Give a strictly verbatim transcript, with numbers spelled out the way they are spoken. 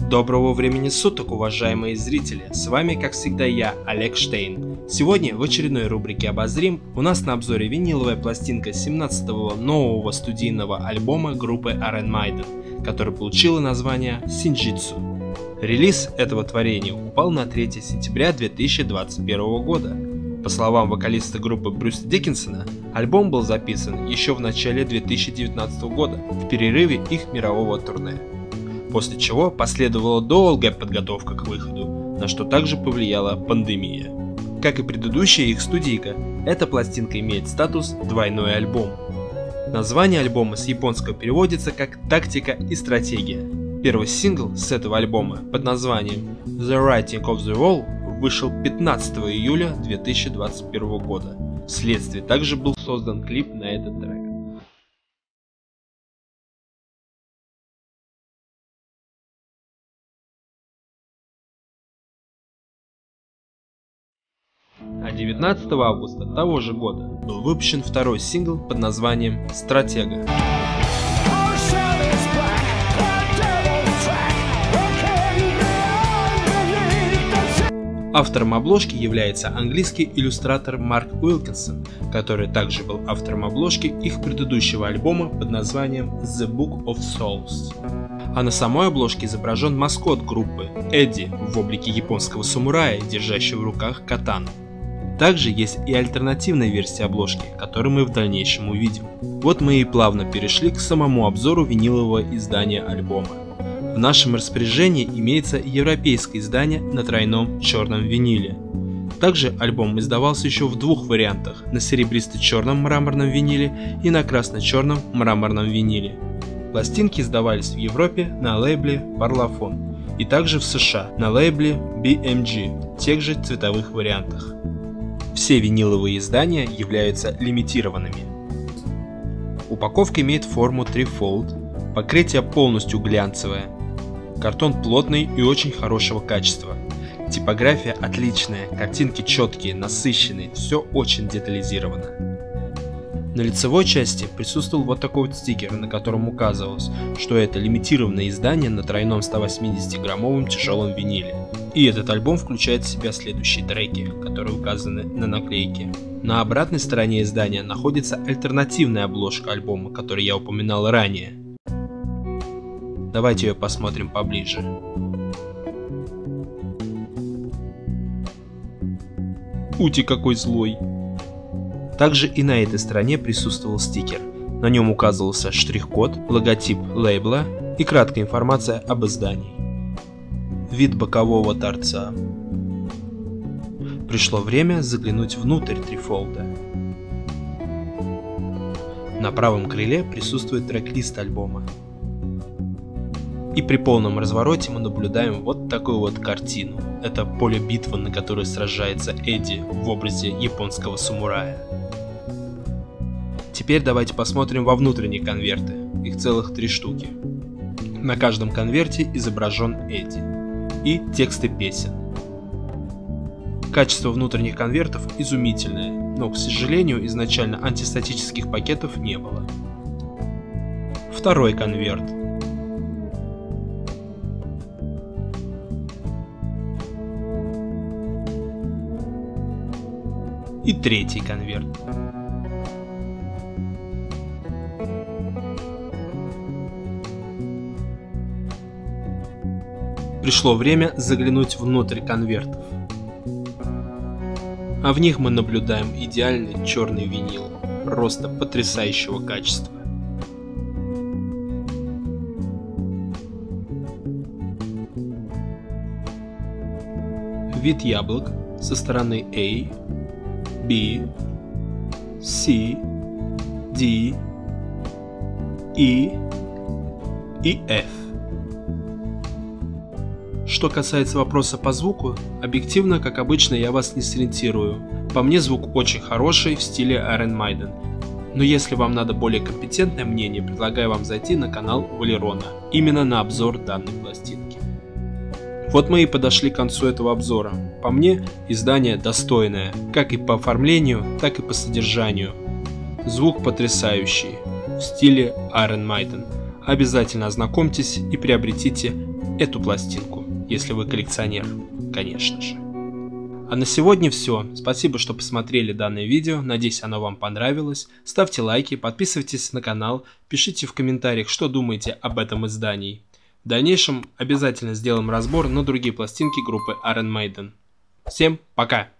Доброго времени суток, уважаемые зрители, с вами как всегда я, Олег Штейн. Сегодня в очередной рубрике «Обозрим» у нас на обзоре виниловая пластинка семнадцатого нового студийного альбома группы Iron Maiden, которая получила название Синджитсу. Релиз этого творения упал на третье сентября две тысячи двадцать первого года. По словам вокалиста группы Брюса Диккинсона, альбом был записан еще в начале две тысячи девятнадцатого года, в перерыве их мирового турне. После чего последовала долгая подготовка к выходу, на что также повлияла пандемия. Как и предыдущая их студийка, эта пластинка имеет статус «двойной альбом». Название альбома с японского переводится как «Тактика и стратегия». Первый сингл с этого альбома под названием The Writing of the Wall вышел пятнадцатого июля две тысячи двадцать первого года. Вследствие также был создан клип на этот трек. А девятнадцатого августа того же года был выпущен второй сингл под названием «Стратега». Автором обложки является английский иллюстратор Марк Уилкинсон, который также был автором обложки их предыдущего альбома под названием The Book of Souls. А на самой обложке изображен маскот группы Эдди в облике японского самурая, держащего в руках катану. Также есть и альтернативная версия обложки, которую мы в дальнейшем увидим. Вот мы и плавно перешли к самому обзору винилового издания альбома. В нашем распоряжении имеется европейское издание на тройном черном виниле. Также альбом издавался еще в двух вариантах: на серебристо-черном мраморном виниле и на красно-черном мраморном виниле. Пластинки издавались в Европе на лейбле Parlophone и также в США на лейбле би эм джи в тех же цветовых вариантах. Все виниловые издания являются лимитированными. Упаковка имеет форму три-фолд, покрытие полностью глянцевое, картон плотный и очень хорошего качества, типография отличная, картинки четкие, насыщенные, все очень детализировано. На лицевой части присутствовал вот такой вот стикер, на котором указывалось, что это лимитированное издание на тройном сто восьмидесятиграммовом тяжелом виниле. И этот альбом включает в себя следующие треки, которые указаны на наклейке. На обратной стороне издания находится альтернативная обложка альбома, которую я упоминал ранее. Давайте ее посмотрим поближе. Ути, какой злой! Также и на этой стороне присутствовал стикер. На нем указывался штрих-код, логотип лейбла и краткая информация об издании. Вид бокового торца. Пришло время заглянуть внутрь трифолда. На правом крыле присутствует трек-лист альбома. И при полном развороте мы наблюдаем вот такую вот картину. Это поле битвы, на которой сражается Эдди в образе японского самурая. Теперь давайте посмотрим во внутренние конверты. Их целых три штуки. На каждом конверте изображен Эдди и тексты песен. Качество внутренних конвертов изумительное, но, к сожалению, изначально антистатических пакетов не было. Второй конверт. И третий конверт. Пришло время заглянуть внутрь конвертов. А в них мы наблюдаем идеальный черный винил, просто потрясающего качества. Вид яблок со стороны A, B, C, D, E и F. Что касается вопроса по звуку, объективно, как обычно, я вас не сориентирую. По мне звук очень хороший в стиле Iron Maiden. Но если вам надо более компетентное мнение, предлагаю вам зайти на канал Валерона, именно на обзор данной пластинки. Вот мы и подошли к концу этого обзора. По мне, издание достойное, как и по оформлению, так и по содержанию. Звук потрясающий, в стиле Iron Maiden. Обязательно ознакомьтесь и приобретите эту пластинку, если вы коллекционер, конечно же. А на сегодня все. Спасибо, что посмотрели данное видео, надеюсь, оно вам понравилось. Ставьте лайки, подписывайтесь на канал, пишите в комментариях, что думаете об этом издании. В дальнейшем обязательно сделаем разбор на другие пластинки группы Iron Maiden. Всем пока!